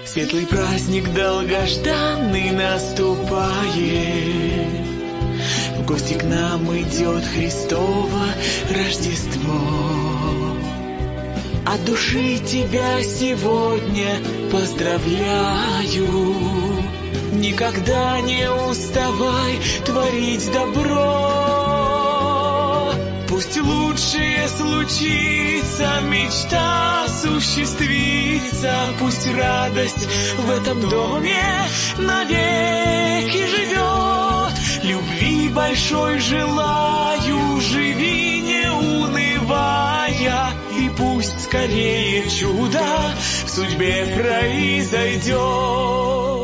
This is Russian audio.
Светлый праздник долгожданный наступает. В гости к нам идет Христово Рождество. От души тебя сегодня поздравляю. Никогда не уставай творить добро. Пусть лучшее случится, мечта осуществится. Пусть радость в этом доме навеки живет. Любви большой желаю, живи не унывая. И пусть скорее чудо в судьбе произойдет.